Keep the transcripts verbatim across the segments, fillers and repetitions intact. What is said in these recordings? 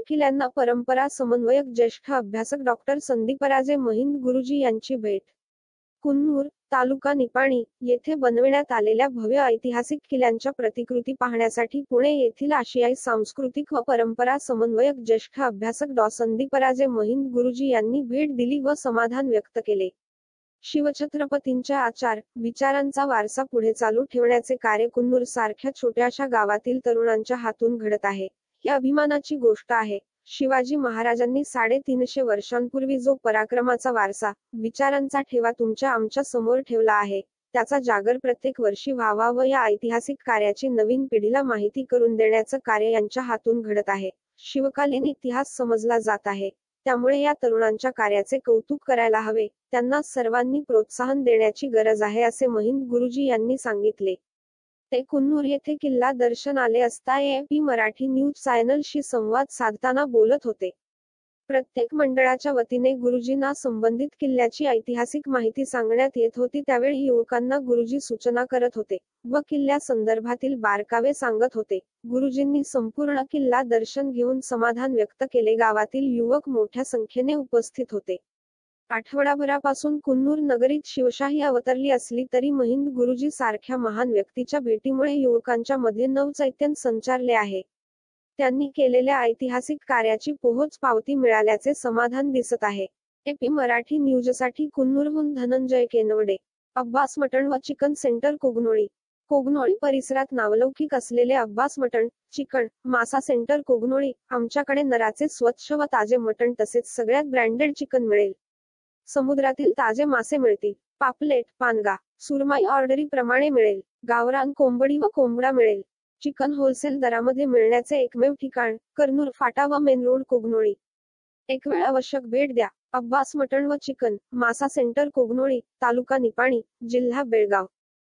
शिवकिल्ल्यांना परंपरा समन्वयक ज्येष्ठ अभ्यासक डॉक्टर संदीपराजे महिंद गुरुजी यांची भेट. कुन्नूर, तालुका निपाणी येथे बनविण्यात आलेल्या भव्य ऐतिहासिक किल्ल्यांच्या प्रतिकृती पाहण्यासाठी पुणे येथील आशियाई सांस्कृतिक व परंपरा समन्वयक ज्येष्ठ अभ्यासक डॉ संदीपराजे महिंद गुरुजी यांनी भेट दिली व समाधान व्यक्त केले. शिवछत्रपतींच्या आचार विचारांचा वारसा पुढे चालू ठेवण्याचे कार्य कुन्नूर सारख्या छोट्याशा गावातील तरुणांच्या हातून घडत आहे. ही अभिमानाची गोष्ट आहे. शिवाजी महाराजांनी साडेतीनशे वर्षांपूर्वी जो पराक्रमाचा वारसा, विचारांचा ठेवा तुमच्या आमच्या समोर ठेवला आहे, त्याचा जागर प्रत्येक वर्षी व्हावा व या ऐतिहासिक कार्याची नवीन पिढीला माहिती करून देण्याचं कार्य यांच्या हातून घडत आहे. शिवकालीन इतिहास समजला जात आहे. त्यामुळे या तरुणांच्या कार्याचे कौतुक करायला हवे. त्यांना सर्वांनी प्रोत्साहन देण्याची गरज आहे असे महिंद गुरुजी यांनी सांगितले. ते कुन्नूर येथे किल्ला दर्शन आले असता ए पी मराठी न्यूज चॅनलशी संवाद साधताना बोलत होते. प्रत्येक मंडळाच्या वतीने गुरुजींना संबंधित किल्ल्याची ऐतिहासिक माहिती सांगण्यात येत होती. त्यावेळी युवकांना गुरुजी सूचना करत होते व किल्ल्या संदर्भातील बारकावे सांगत होते. गुरुजींनी संपूर्ण किल्ला दर्शन घेऊन समाधान व्यक्त केले. गावातील युवक मोठ्या संख्येने उपस्थित होते. आठवडाभरापासून कुन्नूर नगरीत शिवशाही अवतरली असली तरी महिंद गुरुजी सारख्या महान व्यक्तीच्या भेटीमुळे युवकांच्या मध्ये नवचैतन्य संचारले आहे. त्यांनी केलेल्या ऐतिहासिक कार्याची पोहोच पावती मिळाल्याचे समाधान दिसत आहे. एपी मराठी न्यूजसाठी कुन्नूरहून धनंजय केनवडे. अब्बास मटण व चिकन सेंटर कोगनोळी. कोगनोळी परिसरात नावलौकिक असलेले अब्बास मटण, चिकन, मासा सेंटर कोगनोळी. आमच्याकडे नराचे स्वच्छ व ताजे मटण तसेच सगळ्यात ब्रँडेड चिकन मिळेल. समुद्रातील ताजे मासे मिळतील. पापलेट, पानगा, सुरमई ऑर्डरी प्रमाणे मिळेल. गावरान कोंबडी व कोंबडा मिळेल. चिकन होलसेल दरामध्ये मिळण्याचे एकमेव ठिकाण कर्नूर फाटा व मेन रोड कोगनोळी. एक वेळ आवश्यक भेट द्या. अब्बास मटण व चिकन, मासा सेंटर कोगनोळी, तालुका निपाणी, जिल्हा बेळगाव.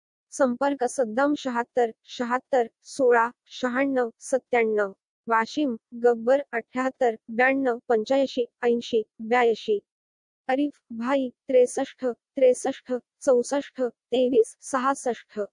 संपर्क सद्दाम शहात्तर शहात्तर सोळा शहाण्णव सत्त्याण्णव. वाशिम गब्बर अठ्याहत्तर ब्याण्णव पंच्याऐंशी ऐंशी ब्याऐंशी. अरिफ भाई त्रेसष्ट त्रेसष्ट चौसष्ट तेवीस सहासष्ट.